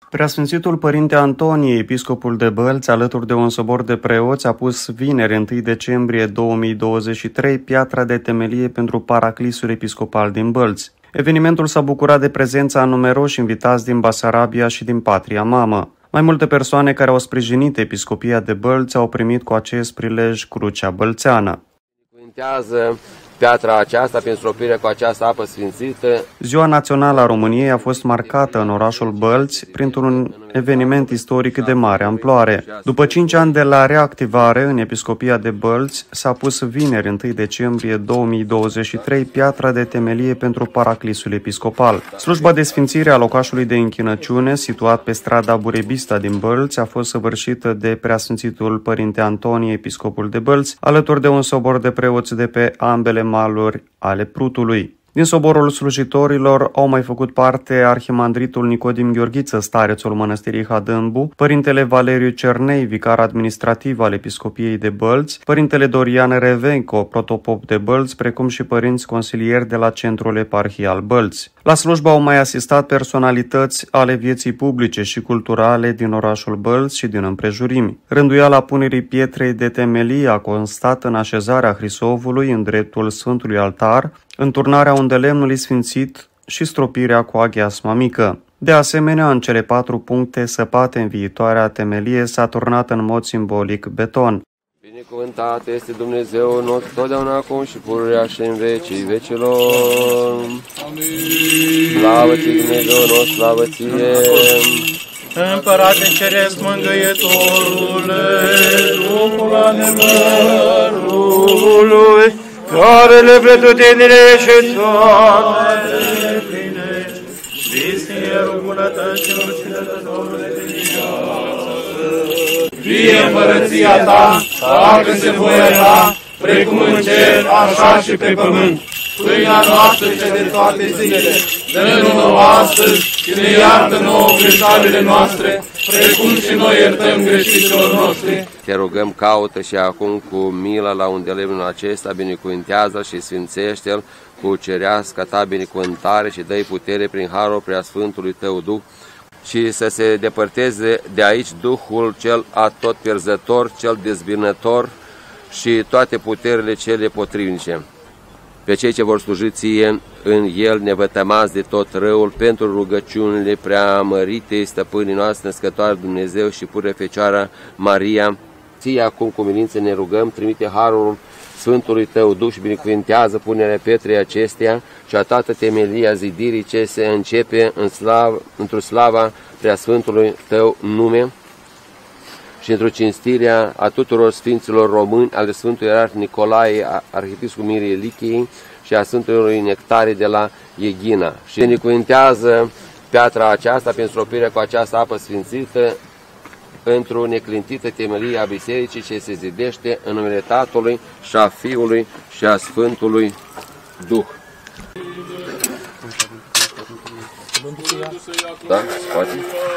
Preasfințitul Părinte Antonie, episcopul de Bălți, alături de un sobor de preoți, a pus vineri 1 decembrie 2023 piatra de temelie pentru Paraclisul Episcopal din Bălți. Evenimentul s-a bucurat de prezența a numeroși invitați din Basarabia și din Patria Mamă. Mai multe persoane care au sprijinit Episcopia de Bălți au primit cu acest prilej crucea bălțeană. Piatra aceasta, prin stropirea cu această apă sfințită. Ziua Națională a României a fost marcată în orașul Bălți printr-un eveniment istoric de mare amploare. După 5 ani de la reactivare în Episcopia de Bălți, s-a pus vineri 1 decembrie 2023 piatra de temelie pentru Paraclisul Episcopal. Slujba de sfințire a locașului de închinăciune, situat pe strada Burebista din Bălți, a fost săvârșită de Preasfințitul Părinte Antonie, episcopul de Bălți, alături de un sobor de preoți de pe ambele maluri ale Prutului. Din soborul slujitorilor au mai făcut parte arhimandritul Nicodim Gheorghiță, starețul mănăstirii Hadâmbu, părintele Valeriu Cernei, vicar administrativ al Episcopiei de Bălți, părintele Dorian Revenco, protopop de Bălți, precum și părinți consilieri de la Centrul Eparhial Bălți. La slujbă au mai asistat personalități ale vieții publice și culturale din orașul Bălți și din împrejurimi. Rânduiala punerii pietrei de temelie a constat în așezarea Hrisovului în dreptul Sfântului Altar, înturnarea undelemnului sfințit și stropirea cu aghiasma mică. De asemenea, în cele 4 puncte săpate în viitoarea temelie s-a turnat în mod simbolic beton. Binecuvântat este Dumnezeu nostru, totdeauna acum și pururea și în vecii vecilor. Amin. Slavă ție, Dumnezeu nostru, slavă ție. Împărate Ceresc, Mângâietorule, Duhul adevărului, care le pretutinile și toate plinești, Sfinție bunătăților și dătătorule de viață. Fie împărăția ta, facă-se voia ta, precum în cer, așa și pe pământ. Pâinea noastră cea de toate zilele, dă-ne nouă astăzi și ne iartă nouă greșalile noastre, precum și noi iertăm greșiților noștri. Te rugăm, caută și acum cu milă la undelemnul acesta, binecuvintează-l și sfințește-l cu cerească ta binecuvântare și dă-i putere prin harul preasfântului tău Duh, și să se depărteze de aici Duhul cel atotpierzător, cel dezbinător și toate puterile cele potrivnice. Pe cei ce vor sluji ție, în el nevătămați de tot răul, pentru rugăciunile preamărite stăpânii noastre, născătoare Dumnezeu și pură Fecioara Maria, ție acum cu milință ne rugăm, trimite harul Sfântului tău Duh și binecuvintează punerea pietrei acesteia și a toată temelia zidirii ce se începe într-o slava preasfântului tău nume și într-o cinstirea a tuturor sfinților români ale Sfântului Ierarh Nicolae, arhiepiscopul Miriei Lichiei și a Sfântului Nectarie de la Eghina. Și binecuvintează piatra aceasta prin stropirea cu această apă sfințită într-o neclintită temelie a bisericii ce se zidește în numele Tatălui și a Fiului și a Sfântului Duh. Da? Poate?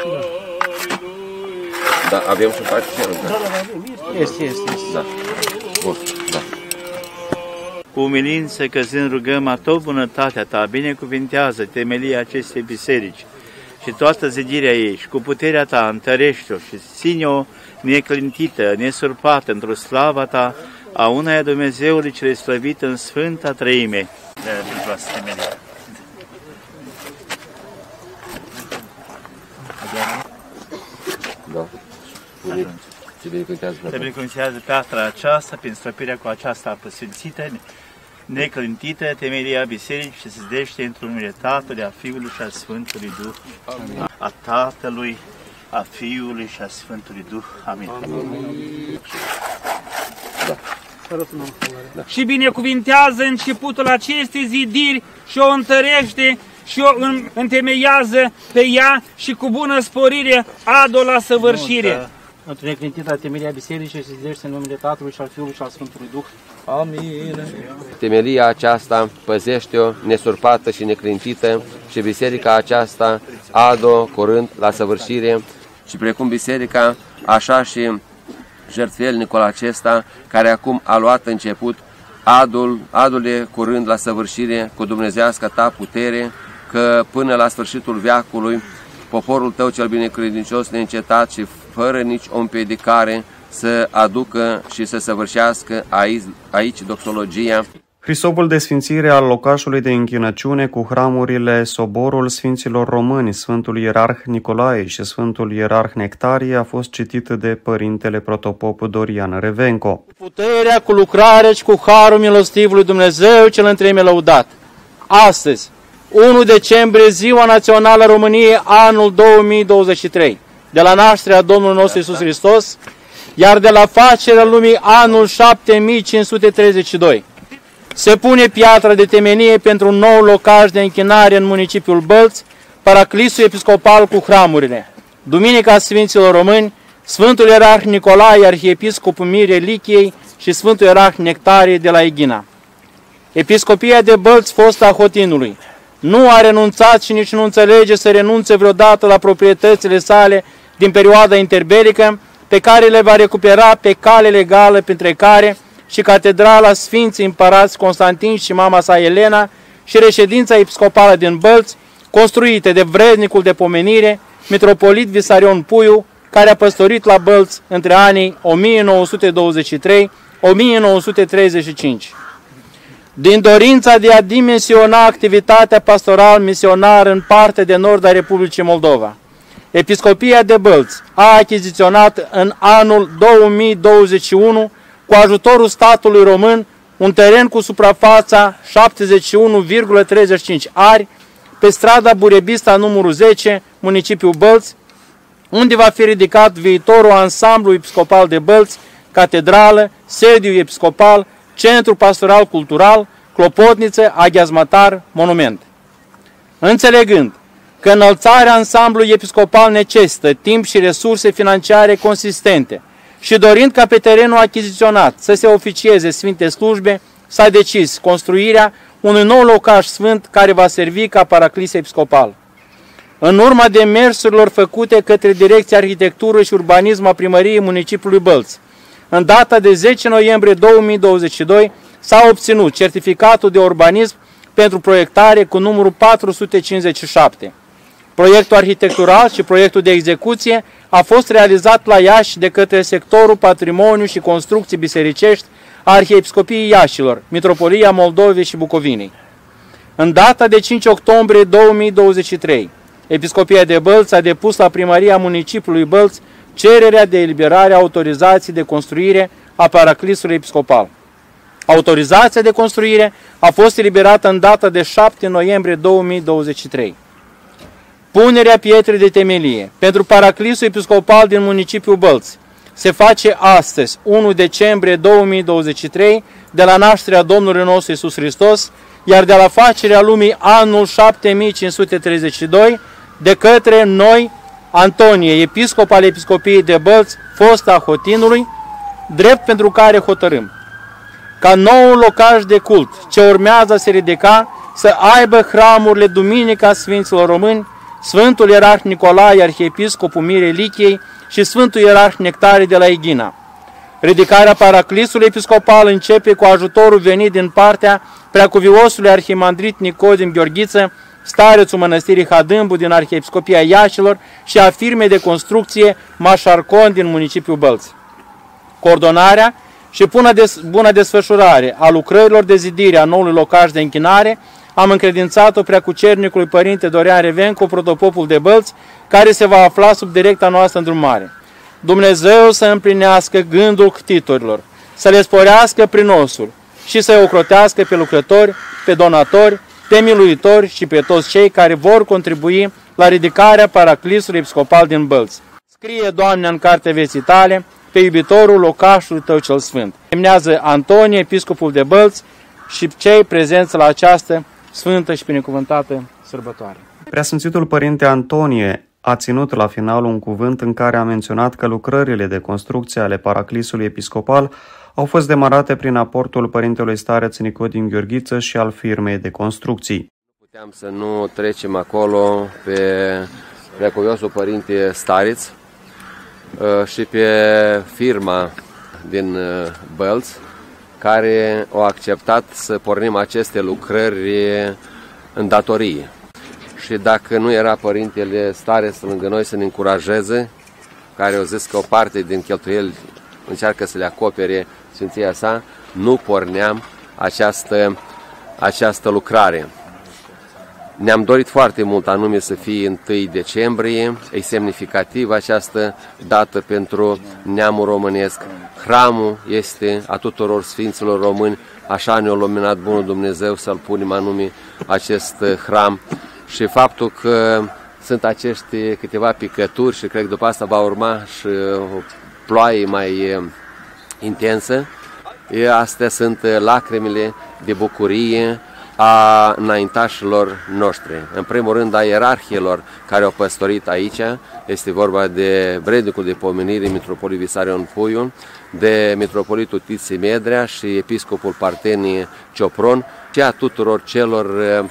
Da, avem și participare. Da, Este. Da. Bun, da. Cu umilință căzând rugăm a tot bunătatea ta, binecuvintează temelia acestei biserici și toată zidirea ei și cu puterea ta întărește-o și ține-o neclintită, nesurpată într-o slava ta, a unaia Dumnezeului cel slăvit în Sfânta Treime. Da. Se binecuvintează piatra aceasta prin străpirea cu aceasta apă sfințită, neclintită, temelia bisericii și se zidește într-un numele Tatălui, a Fiului și a Sfântului Duh. Amin. A Tatălui, a Fiului și a Sfântului Duh. Amin. Da. Da. Și binecuvintează începutul acestei zidiri și o întărește și o întemeiază pe ea și cu bună sporire adu la săvârșire. Într-o neclintită temelia bisericii se zidește în numele Tatălui și al Fiului și al Sfântului Duh. Amin. Temelia aceasta păzește-o nesurpată și neclintită și biserica aceasta adu curând la săvârșire și precum biserica, așa și jertfelnicul acesta care acum a luat început, adu-le curând la săvârșire cu dumnezeiască ta putere, că până la sfârșitul veacului poporul tău cel binecredincios neîncetat și fără nici o împiedicare să aducă și să săvârșească aici doxologia. Hrisovul de sfințire al locașului de închinăciune cu hramurile Soborul Sfinților Români, Sfântul Ierarh Nicolae și Sfântul Ierarh Nectarie a fost citit de Părintele Protopop Dorian Revenco. Puterea, cu lucrarea și cu harul milostivului Dumnezeu cel întreime lăudat. Astăzi, 1 decembrie, Ziua Națională a României, anul 2023, de la nașterea Domnului nostru Iisus Hristos, iar de la facerea lumii, anul 7532. Se pune piatra de temenie pentru un nou locaș de închinare în municipiul Bălți, Paraclisul Episcopal cu hramurile. Duminica Sfinților Români, Sfântul Ierarh Nicolae, Arhiepiscopul Mirei Lichiei și Sfântul Ierarh Nectarie de la Eghina. Episcopia de Bălți, fosta Hotinului, nu a renunțat și nici nu înțelege să renunțe vreodată la proprietățile sale din perioada interbelică, pe care le va recupera pe cale legală, printre care și Catedrala Sfinții Împărați Constantin și mama sa Elena și reședința episcopală din Bălți, construite de vrednicul de pomenire, mitropolit Visarion Puiu, care a păstorit la Bălți între anii 1923-1935. Din dorința de a dimensiona activitatea pastoral-misionară în partea de nord a Republicii Moldova, Episcopia de Bălți a achiziționat în anul 2021, cu ajutorul statului român, un teren cu suprafața 71,35 ari pe strada Burebista numărul 10, municipiul Bălți, unde va fi ridicat viitorul ansamblu episcopal de Bălți, catedrală, sediu episcopal, centru pastoral cultural, clopotniță, aghiazmatar, monument. Înțelegând că înălțarea ansamblului episcopal necesită timp și resurse financiare consistente și dorind ca pe terenul achiziționat să se oficieze sfinte slujbe, s-a decis construirea unui nou locaș sfânt care va servi ca paraclis episcopal. În urma demersurilor făcute către Direcția Arhitectură și Urbanism a Primăriei Municipiului Bălți, în data de 10 noiembrie 2022 s-a obținut certificatul de urbanism pentru proiectare cu numărul 457. Proiectul arhitectural și proiectul de execuție a fost realizat la Iași de către sectorul Patrimoniu și Construcții Bisericești a Arhiepiscopiei Iașilor, Mitropolia Moldovei și Bucovinei. În data de 5 octombrie 2023, Episcopia de Bălți a depus la Primăria Municipiului Bălți cererea de eliberare a autorizației de construire a Paraclisului Episcopal. Autorizația de construire a fost eliberată în data de 7 noiembrie 2023. Punerea pietrei de temelie pentru Paraclisul Episcopal din municipiul Bălți se face astăzi, 1 decembrie 2023, de la nașterea Domnului nostru Iisus Hristos, iar de la facerea lumii anul 7532, de către noi, Antonie, episcop al Episcopiei de Bălți, fosta Hotinului, drept pentru care hotărâm ca noul locaș de cult ce urmează a se ridica să aibă hramurile Duminica Sfinților Români, Sfântul Ierarh Nicolae, Arhiepiscopul Mirei Lichiei și Sfântul Ierarh Nectarie de la Eghina. Ridicarea Paraclisului Episcopal începe cu ajutorul venit din partea Preacuviosului Arhimandrit Nicodim Gheorghiță, starețul Mănăstirii Hadâmbu din Arhiepiscopia Iașilor și a firmei de construcție Mașarcon din municipiul Bălți. Coordonarea și bună desfășurare a lucrărilor de zidire a noului locaș de închinare am încredințat-o Preacucernicului Părinte Dorian Revenco, protopopul de Bălți, care se va afla sub directa noastră îndrumare. Dumnezeu să împlinească gândul ctitorilor, să le sporească prinosul și să-i ocrotească pe lucrători, pe donatori, pe miluitori și pe toți cei care vor contribui la ridicarea Paraclisului Episcopal din Bălți. Scrie, Doamne, în cartea vieții tale, pe iubitorul locașului tău cel sfânt. Semnează Antonie, episcopul de Bălți, și cei prezenți la această sfântă și binecuvântată sărbătoare. Preasfințitul Părinte Antonie a ținut la final un cuvânt în care a menționat că lucrările de construcție ale Paraclisului Episcopal au fost demarate prin aportul Părintelui Stareț Nicodim Gheorghiță și al firmei de construcții. Puteam să nu trecem acolo pe Preacuviosul Părinte Stareț și pe firma din Bălți, care au acceptat să pornim aceste lucrări în datorie. și dacă nu era Părintele Stare lângă noi să ne încurajeze, care au zis că o parte din cheltuieli încearcă să le acopere Sfinția sa, nu porneam această lucrare. Ne-am dorit foarte mult anume să fie 1 decembrie, e semnificativ această dată pentru neamul românesc. Hramul este a tuturor Sfinților Români, așa ne-a luminat Bunul Dumnezeu să-l punem anume acest hram. Și faptul că sunt acești câteva picături și cred că după asta va urma și o ploaie mai intensă, astea sunt lacrimile de bucurie a înaintașilor noștri. În primul rând a ierarhilor care au păstorit aici, este vorba de vrednicul de pomenire Mitropolit Visarion Puiu, de Mitropolitul Tiții Medrea și Episcopul Partenii Ciopron și a tuturor celor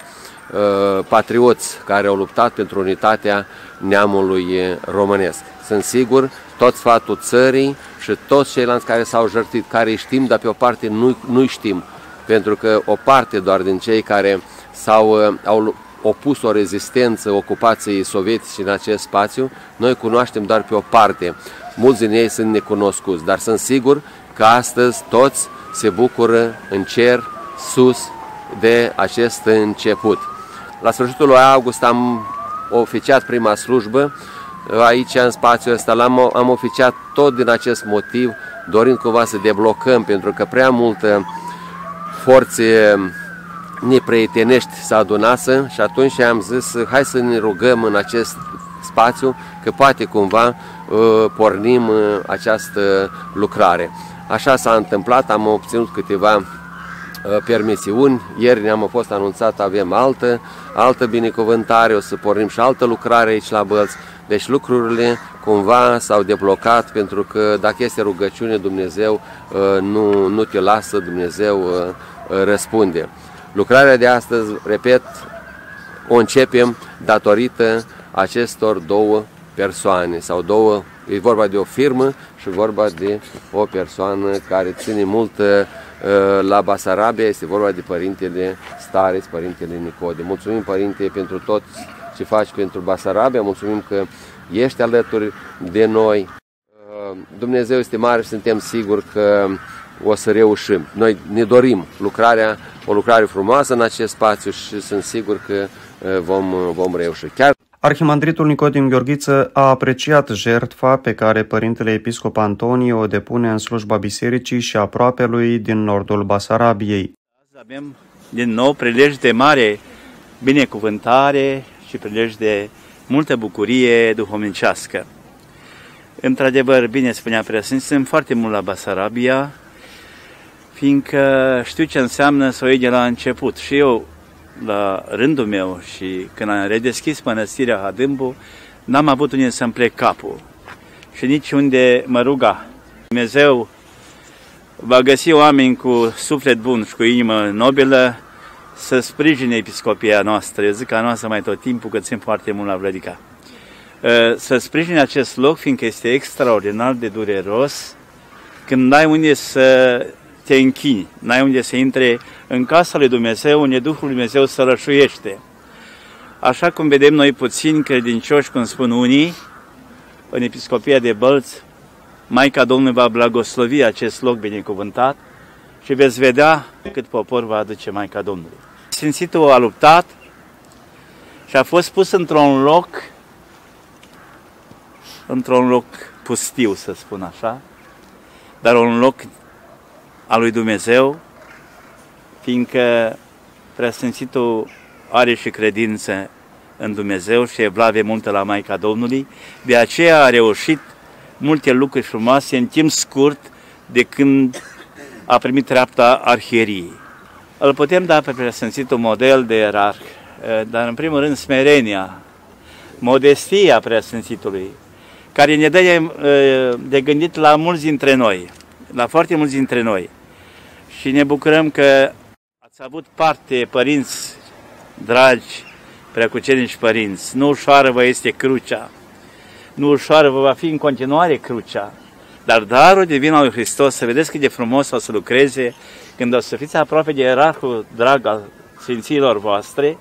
patrioți care au luptat pentru unitatea neamului românesc. Sunt sigur, tot sfatul țării și toți ceilalți care s-au jertfit, care îi știm, dar pe o parte nu-i știm, pentru că o parte doar din cei care au opus o rezistență ocupației sovietice în acest spațiu, noi cunoaștem doar pe o parte. Mulți din ei sunt necunoscuți, dar sunt sigur că astăzi toți se bucură în cer, sus, de acest început. La sfârșitul lui august am oficiat prima slujbă aici în spațiul ăsta, am oficiat tot din acest motiv, dorind cumva să deblocăm, pentru că prea multă forțe neprietenești s-a adunase și atunci am zis hai să ne rugăm în acest spațiu că poate cumva pornim această lucrare. Așa s-a întâmplat, am obținut câteva permisiuni, ieri ne-am fost anunțat, avem altă binecuvântare, o să pornim și altă lucrare aici la Bălți. Deci lucrurile cumva s-au deblocat, pentru că dacă este rugăciune, Dumnezeu nu te lasă, Dumnezeu răspunde. Lucrarea de astăzi, repet, o începem datorită acestor două persoane sau două, e vorba de o firmă și vorba de o persoană care ține mult la Basarabia, este vorba de Părintele Stareț, Părintele Nicode. Mulțumim, Părinte, pentru tot ce faci pentru Basarabia, mulțumim că ești alături de noi. Dumnezeu este mare și suntem siguri că o să reușim. Noi ne dorim o lucrare frumoasă în acest spațiu și sunt sigur că vom reuși. Chiar Arhimandritul Nicodim Gheorghiță a apreciat jertfa pe care Părintele Episcop Antonie o depune în slujba bisericii și aproapelui din nordul Basarabiei. Avem din nou prilej de mare binecuvântare și prilej de multă bucurie duhovnicească. Într-adevăr, bine spunea Preasfinț, sunt foarte mult la Basarabia, fiindcă știu ce înseamnă să o iei de la început. Și eu, la rândul meu, și când am redeschis mănăstirea Hadâmbu, n-am avut unde să-mi plec capul și nici unde mă ruga. Dumnezeu va găsi oameni cu suflet bun și cu inimă nobilă să sprijine episcopia noastră. Eu zic că a noastră mai tot timpul, că țin foarte mult la Vlădica. Să sprijine acest loc, fiindcă este extraordinar de dureros când n-ai unde să te închini, n-ai unde să intre în casa lui Dumnezeu, unde Duhul lui Dumnezeu sălășuiește. Așa cum vedem noi puțini credincioși, cum spun unii, în Episcopia de Bălți, Maica Domnului va blagoslovi acest loc binecuvântat și veți vedea cât popor va aduce Maica Domnului. Sfințitul a luptat și a fost pus într-un loc pustiu, să spun așa, dar un loc al lui Dumnezeu, fiindcă Preasfințitul are și credință în Dumnezeu și evlavie multă la Maica Domnului, de aceea a reușit multe lucruri frumoase în timp scurt de când a primit treapta arhieriei. Îl putem da pe Preasfințitul model de ierarh, dar în primul rând smerenia, modestia Preasfințitului, care ne dă de gândit la mulți dintre noi, la foarte mulți dintre noi. Și ne bucurăm că ați avut parte, părinți dragi, preacucernici părinți. Nu ușoară vă este crucea, nu ușoară vă va fi în continuare crucea, dar darul divin al lui Hristos, să vedeți cât de frumos o să lucreze când o să fiți aproape de ierarhul drag al sfinților voastre,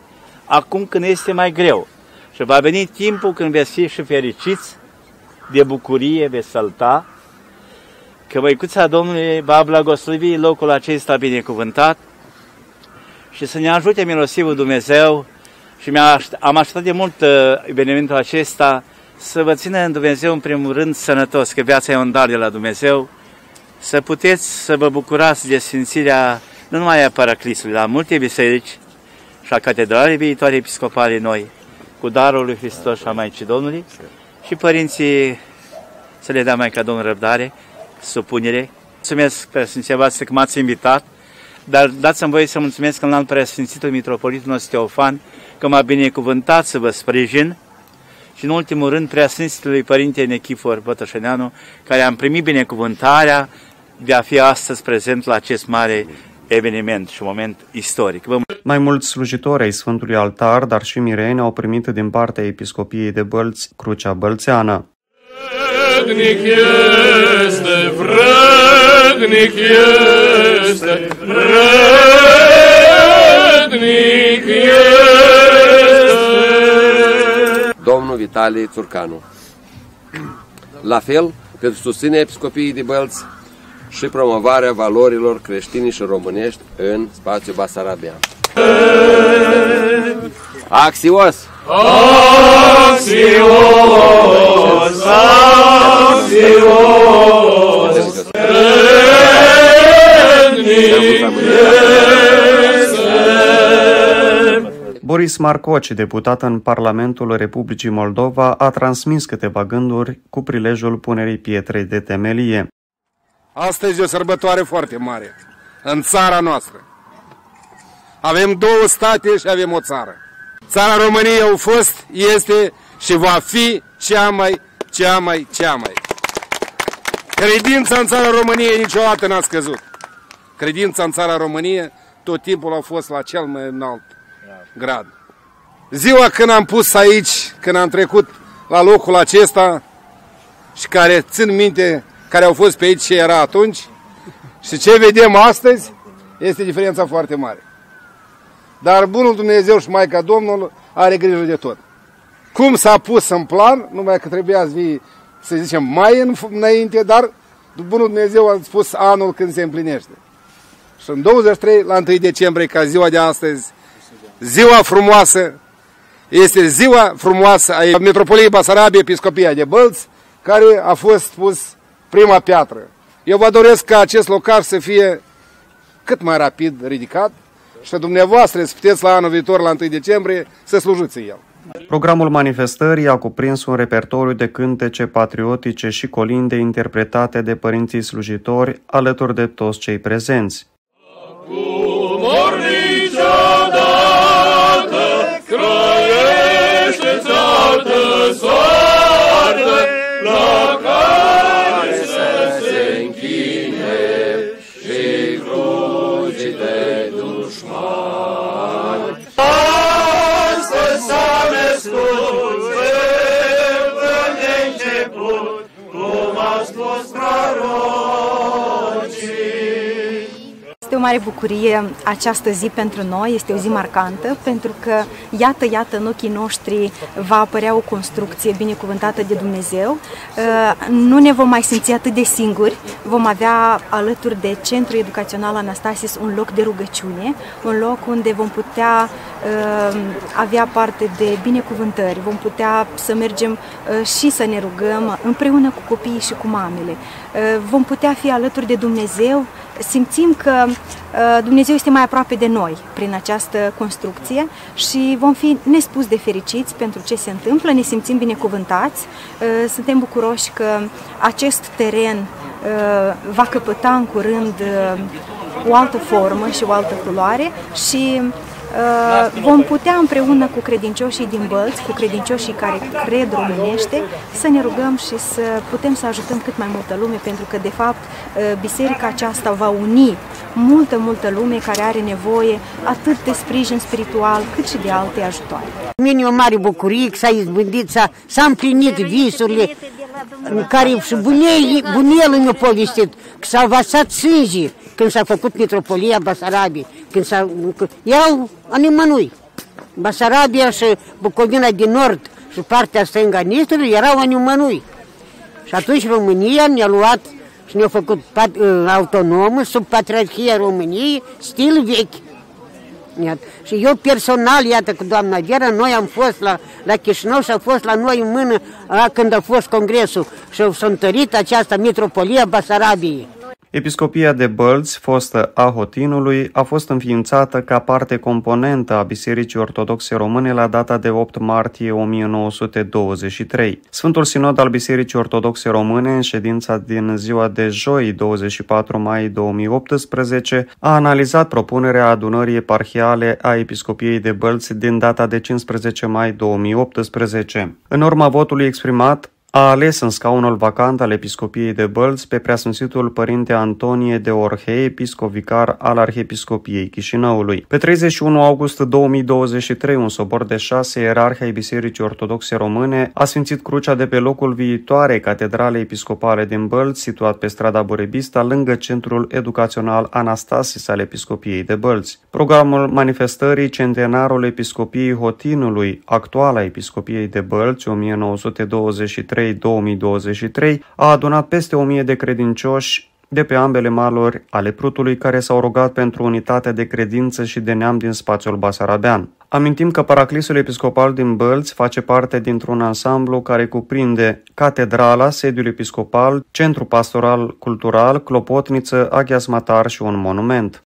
acum când este mai greu. Și va veni timpul când veți fi și fericiți, de bucurie veți sălta, că Măicuța Domnului va blagoslovi locul acesta binecuvântat și să ne ajute milosivul Dumnezeu. Și am așteptat de mult evenimentul acesta, să vă țină în Dumnezeu în primul rând sănătos, că viața e un dar de la Dumnezeu, să puteți să vă bucurați de sfințirea nu numai a Paraclisului, la multe biserici și a catedralei viitoare episcopale noi, cu darul lui Hristos și a Maicii Domnului, și părinții să le dea Maica Domnului răbdare, supunere. Mulțumesc, Preasfinția voastră, că m-ați invitat, dar dați-mi voie să mulțumesc în alt Preasfințitul Mitropolitul nostru Teofan, că m-a binecuvântat să vă sprijin, și în ultimul rând Preasfințitului Părinte Nechifor Bătășăneanu, care am primit binecuvântarea de a fi astăzi prezent la acest mare eveniment și moment istoric. Mai mulți slujitori ai Sfântului Altar, dar și mireni, au primit din partea Episcopiei de Bălți crucea bălțeană. Vrednic este, vrednic este, vrednic este. Domnul Vitalie Țurcanu. La fel, pentru susținerea Episcopiei de Bălți și promovarea valorilor creștine și românești în spațiul basarabean. Axios! Axios! Axios! Boris Marcoci, deputat în Parlamentul Republicii Moldova, a transmis câteva gânduri cu prilejul punerii pietrei de temelie. Astăzi e o sărbătoare foarte mare în țara noastră. Avem două state și avem o țară. Țara României a fost, este și va fi cea mai. Credința în țara României niciodată n-a scăzut. Credința în țara României tot timpul a fost la cel mai înalt grad. Ziua când am pus aici, când am trecut la locul acesta și care țin minte care au fost pe aici ce era atunci și ce vedem astăzi, este diferența foarte mare. Dar bunul Dumnezeu și Maica Domnului are grijă de tot. Cum s-a pus în plan, numai că trebuia să vii, să zicem, mai înainte, dar bunul Dumnezeu a spus anul când se împlinește. Și în 23, la 1 decembrie, ca ziua de astăzi, ziua frumoasă, este ziua frumoasă a Metropoliei Basarabia, Episcopia de Bălți, care a fost pus prima piatră. Eu vă doresc ca acest locaș să fie cât mai rapid ridicat și dumneavoastră să puteți la anul viitor, la 1 decembrie, să slujiți el. Programul manifestării a cuprins un repertoriu de cântece patriotice și colinde interpretate de părinții slujitori alături de toți cei prezenți. Este o mare bucurie această zi pentru noi, este o zi marcantă, pentru că, iată, în ochii noștri va apărea o construcție binecuvântată de Dumnezeu. Nu ne vom mai simți atât de singuri, vom avea alături de Centrul Educațional Anastasis un loc de rugăciune, un loc unde vom putea avea parte de binecuvântări, vom putea să mergem și să ne rugăm împreună cu copiii și cu mamele. Vom putea fi alături de Dumnezeu, simțim că Dumnezeu este mai aproape de noi prin această construcție și vom fi nespus de fericiți pentru ce se întâmplă, ne simțim binecuvântați, suntem bucuroși că acest teren va căpăta în curând o altă formă și o altă culoare și vom putea împreună cu credincioșii din Bălți, cu credincioșii care cred românește, să ne rugăm și să putem să ajutăm cât mai multă lume, pentru că, de fapt, biserica aceasta va uni multă lume care are nevoie atât de sprijin spiritual, cât și de alte ajutoare. Mine o mare bucurie că s-a izbândit, s-a împlinit visurile în care și bunelul mi-a povestit, că s-a vărsat sânge când s-a făcut Metropolia Basarabiei, când s-a... Iau a nimănui. Basarabia și Bucovina din Nord și partea stângă a Nistrului erau animănui. Și atunci România ne-a luat și ne-a făcut autonomă sub Patriarhia României, stil vechi. Iată. Și eu personal, iată cu doamna Vera, noi am fost la Chișinău și a fost la noi în mână când a fost congresul și s-a întărit această mitropolie a Basarabiei. Episcopia de Bălți, fostă a Hotinului, a fost înființată ca parte componentă a Bisericii Ortodoxe Române la data de 8 martie 1923. Sfântul Sinod al Bisericii Ortodoxe Române, în ședința din ziua de joi, 24 mai 2018, a analizat propunerea adunării eparhiale a Episcopiei de Bălți din data de 15 mai 2018. În urma votului exprimat, a ales în scaunul vacant al Episcopiei de Bălți pe Preasfințitul Părinte Antonie de Orhei, episcop vicar al Arhiepiscopiei Chișinăului. Pe 31 august 2023, un sobor de 6 ierarhi ai Bisericii Ortodoxe Române a sfințit crucea de pe locul viitoarei Catedralei Episcopale din Bălți, situat pe strada Burebista, lângă Centrul Educațional Anastasis al Episcopiei de Bălți. Programul manifestării Centenarul Episcopiei Hotinului, actuala Episcopiei de Bălți, 1923-2023, a adunat peste 1000 de credincioși de pe ambele maluri ale Prutului care s-au rugat pentru unitatea de credință și de neam din spațiul basarabean. Amintim că Paraclisul Episcopal din Bălți face parte dintr-un ansamblu care cuprinde catedrala, sediul episcopal, centru pastoral cultural, clopotniță, aghiazmatar și un monument.